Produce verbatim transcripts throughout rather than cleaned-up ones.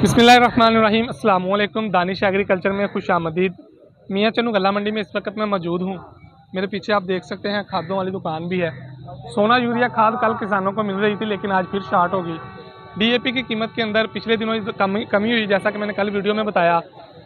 बिस्मिल्लाहिर्रहमानिर्रहीम अस्सलाम वालेकुम। दानिश एग्रीकल्चर में खुश आमदीद। मियाँ चन्नू गल्ला मंडी में इस वक्त मैं मौजूद हूँ। मेरे पीछे आप देख सकते हैं खादों वाली दुकान भी है। सोना यूरिया खाद कल किसानों को मिल रही थी, लेकिन आज फिर शार्ट होगी। डीएपी की कीमत के अंदर पिछले दिनों कमी कमी हुई, जैसा कि मैंने कल वीडियो में बताया,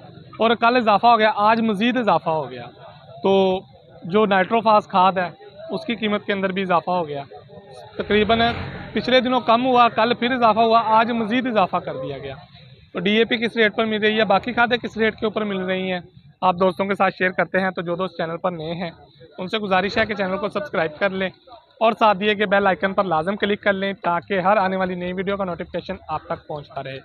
और कल इजाफा हो गया, आज मज़ीद इजाफा हो गया। तो जो नाइट्रोफास खाद है उसकी कीमत के अंदर भी इजाफा हो गया। तकरीबन पिछले दिनों कम हुआ, कल फिर इजाफा हुआ, आज मज़ीद इजाफा कर दिया गया। तो डीएपी किस रेट पर मिल रही है, बाकी खादें किस रेट के ऊपर मिल रही हैं, आप दोस्तों के साथ शेयर करते हैं। तो जो दोस्त चैनल पर नए हैं उनसे गुजारिश है कि चैनल को सब्सक्राइब कर लें और साथ दिए गए बेल आइकन पर लाजम क्लिक कर लें, ताकि हर आने वाली नई वीडियो का नोटिफिकेशन आप तक पहुंचता रहे।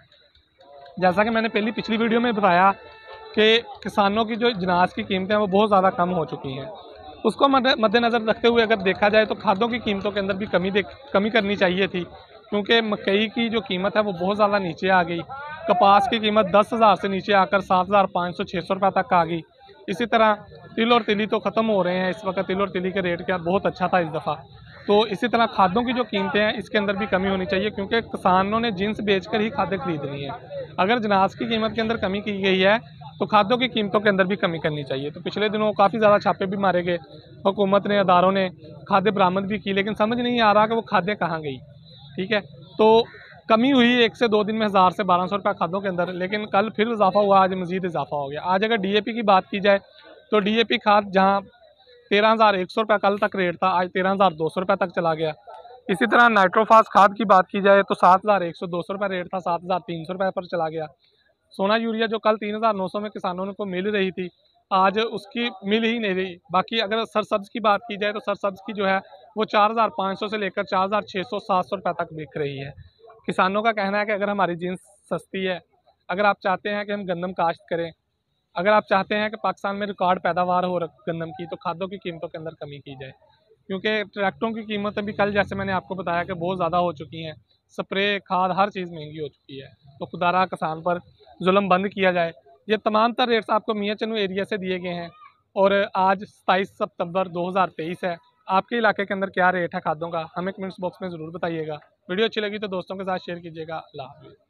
जैसा कि मैंने पहली पिछली वीडियो में बताया कि किसानों की जो जनाज की कीमतें हैं वो बहुत ज़्यादा कम हो चुकी हैं। उसको मद्देनज़र रखते हुए अगर देखा जाए तो खादों की कीमतों के अंदर भी कमी देख कमी करनी चाहिए थी, क्योंकि मकई की जो कीमत है वो बहुत ज़्यादा नीचे आ गई। कपास की कीमत दस हज़ार से नीचे आकर सात हज़ार पाँच सौ छः सौ रुपये तक आ गई। इसी तरह तिल और तिली तो ख़त्म हो रहे हैं इस वक्त। तिल और तिली के रेट क्या बहुत अच्छा था इस दफ़ा। तो इसी तरह खादों की जो कीमतें हैं इसके अंदर भी कमी होनी चाहिए, क्योंकि किसानों ने जिन्स बेचकर ही खादें खरीदनी है। अगर जनाज की कीमत के अंदर कमी की गई है तो खादों की कीमतों के अंदर भी कमी करनी चाहिए। तो पिछले दिनों काफ़ी ज़्यादा छापे भी मारे गए, हुकूमत ने, अदारों ने खादें बरामद भी की, लेकिन समझ नहीं आ रहा कि वो खादें कहाँ गई। ठीक है, तो कमी हुई एक से दो दिन में हज़ार से बारह सौ रुपये खादों के अंदर, लेकिन कल फिर इजाफा हुआ, आज मज़ीद इजाफा हो गया। आज अगर डीएपी की बात की जाए तो डीएपी खाद जहाँ तेरह हज़ार एक सौ रुपये कल तक रेट था, आज तेरह हज़ार दो सौ रुपये तक चला गया। इसी तरह नाइट्रोफास खाद की बात की जाए तो सात हज़ार एक सौ दो सौ रुपये रेट था, सात हज़ार तीन सौ रुपये पर चला गया। सोना यूरिया जो कल तीन हज़ार नौ सौ में किसानों को मिल रही थी, आज उसकी मिल ही नहीं रही। बाकी अगर सरसब्ज़ की बात की जाए तो सरसब्ज़ की जो है वो चार हज़ार पाँच सौ से लेकर चार हज़ार छः सौ सात सौ रुपये तक बिक रही है। किसानों का कहना है कि अगर हमारी जिन्स सस्ती है, अगर आप चाहते हैं कि हम गंदम काश्त करें, अगर आप चाहते हैं कि पाकिस्तान में रिकॉर्ड पैदावार हो गंदम की, तो खादों की कीमतों के अंदर कमी की जाए, क्योंकि ट्रैक्टरों की कीमत अभी कल जैसे मैंने आपको बताया कि बहुत ज़्यादा हो चुकी हैं। स्प्रे, खाद, हर चीज़ महंगी हो चुकी है। तो खुदारा किसान पर जुल्म बंद किया जाए। ये तमाम तर रेट्स आपको मियाँ चन्नू एरिया से दिए गए हैं, और आज सताईस सितंबर दो हज़ार तेईस है। आपके इलाके के अंदर क्या रेट है खादों का, हमें कमेंट्स बॉक्स में ज़रूर बताइएगा। वीडियो अच्छी लगी तो दोस्तों के साथ शेयर कीजिएगा। अल्लाह हाफ़िज़।